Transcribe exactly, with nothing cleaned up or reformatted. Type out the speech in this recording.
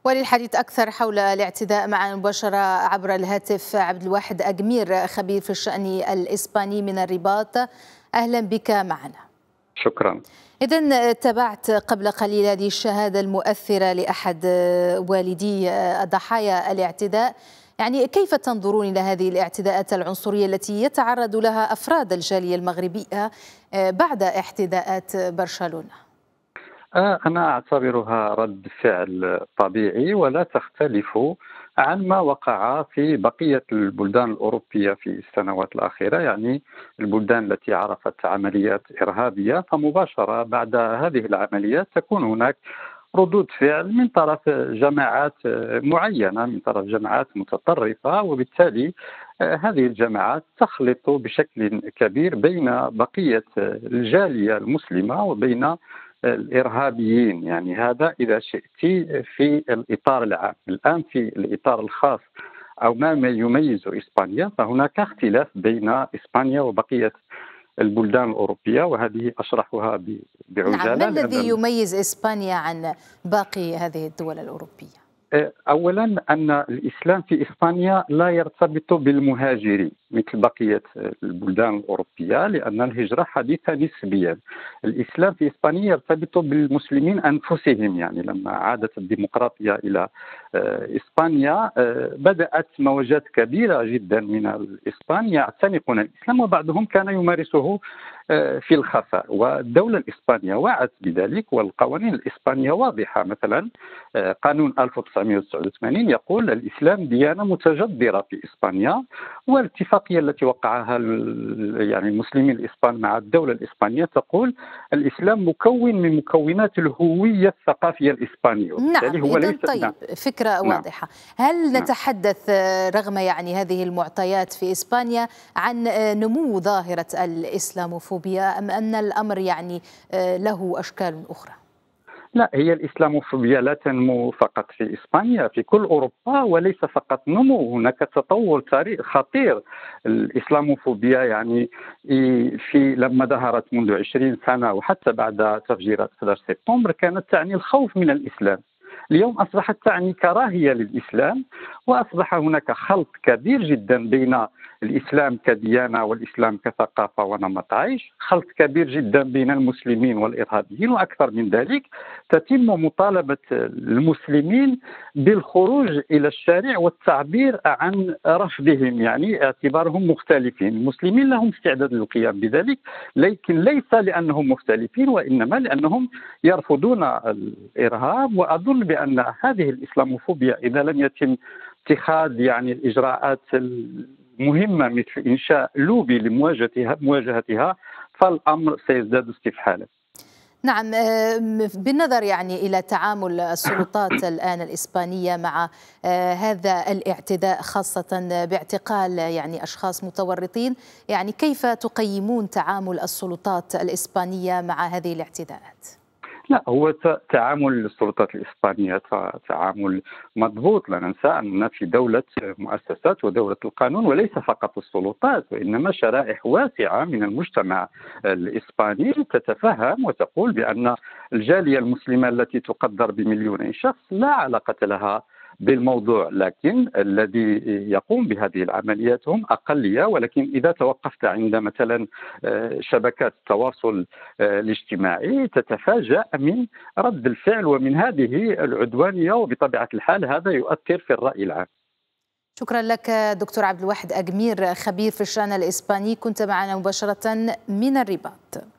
وللحديث أكثر حول الاعتداء معنا مباشرة عبر الهاتف عبد الواحد أجمير، خبير في الشأن الإسباني من الرباط. أهلا بك معنا. شكرا. إذن تابعت قبل قليل هذه الشهادة المؤثرة لأحد والدي ضحايا الاعتداء، يعني كيف تنظرون إلى هذه الاعتداءات العنصرية التي يتعرض لها أفراد الجالية المغربية بعد اعتداءات برشلونة؟ أنا أعتبرها رد فعل طبيعي ولا تختلف عن ما وقع في بقية البلدان الأوروبية في السنوات الأخيرة، يعني البلدان التي عرفت عمليات إرهابية، فمباشرة بعد هذه العمليات تكون هناك ردود فعل من طرف جماعات معينة، من طرف جماعات متطرفة، وبالتالي هذه الجماعات تخلط بشكل كبير بين بقية الجالية المسلمة وبين الإرهابيين. يعني هذا إذا شئت في الإطار العام. الآن في الإطار الخاص أو ما يميز إسبانيا، فهناك اختلاف بين إسبانيا وبقية البلدان الأوروبية، وهذه أشرحها بعجالة. نعم، ما الذي يميز إسبانيا عن باقي هذه الدول الأوروبية؟ أولا أن الإسلام في إسبانيا لا يرتبط بالمهاجرين مثل بقية البلدان الأوروبية، لأن الهجرة حديثة نسبيا. الإسلام في إسبانيا يرتبط بالمسلمين أنفسهم. يعني لما عادت الديمقراطية إلى إسبانيا بدأت موجات كبيرة جدا من الإسبان يعتنقون الإسلام، وبعضهم كان يمارسه في الخفاء، والدولة الإسبانية وعت بذلك، والقوانين الإسبانية واضحة. مثلا قانون ألف وتسعمائة وتسعة وثمانين يقول الإسلام ديانة متجذرة في إسبانيا، والاتفاقية التي وقعها يعني المسلمين الإسبان مع الدولة الإسبانية تقول الإسلام مكون من مكونات الهوية الثقافية الإسبانية. نعم، هو ليس طيب نعم. فكرة نعم. واضحة. هل نعم. نتحدث رغم يعني هذه المعطيات في إسبانيا عن نمو ظاهرة الإسلاموفوبيا، أم أن الأمر يعني له أشكال أخرى؟ لا، هي الإسلاموفوبيا لا تنمو فقط في إسبانيا، في كل أوروبا، وليس فقط نمو، هناك تطور تاريخي خطير. الإسلاموفوبيا يعني في لما ظهرت منذ عشرين سنة وحتى بعد تفجيرات أحد عشر سبتمبر كانت تعني الخوف من الإسلام. اليوم أصبحت تعني كراهية للإسلام، وأصبح هناك خلط كبير جدا بين الإسلام كديانة والإسلام كثقافة ونمط عيش، خلط كبير جدا بين المسلمين والإرهابيين، وأكثر من ذلك تتم مطالبة المسلمين بالخروج إلى الشارع والتعبير عن رفضهم، يعني اعتبارهم مختلفين. المسلمين لهم استعداد للقيام بذلك، لكن ليس لأنهم مختلفين، وإنما لأنهم يرفضون الإرهاب. وأظن بأن هذه الإسلاموفوبيا إذا لم يتم اتخاذ يعني الإجراءات مهمة مثل إنشاء لوبي لمواجهتها مواجهتها فالأمر سيزداد استفحالا. نعم، بالنظر يعني إلى تعامل السلطات الآن الإسبانية مع هذا الاعتداء، خاصة باعتقال يعني أشخاص متورطين، يعني كيف تقيمون تعامل السلطات الإسبانية مع هذه الاعتداءات؟ لا، هو تعامل السلطات الإسبانية تعامل مضبوط. لا ننسى أننا في دولة مؤسسات ودولة القانون، وليس فقط السلطات وإنما شرائح واسعة من المجتمع الإسباني تتفهم وتقول بأن الجالية المسلمة التي تقدر بمليوني شخص لا علاقة لها بالموضوع، لكن الذي يقوم بهذه العمليات هم أقلية. ولكن إذا توقفت عند مثلا شبكات التواصل الاجتماعي تتفاجأ من رد الفعل ومن هذه العدوانية، وبطبيعة الحال هذا يؤثر في الرأي العام. شكرا لك دكتور عبد الواحد أجمير، خبير في الشأن الإسباني، كنت معنا مباشرة من الرباط.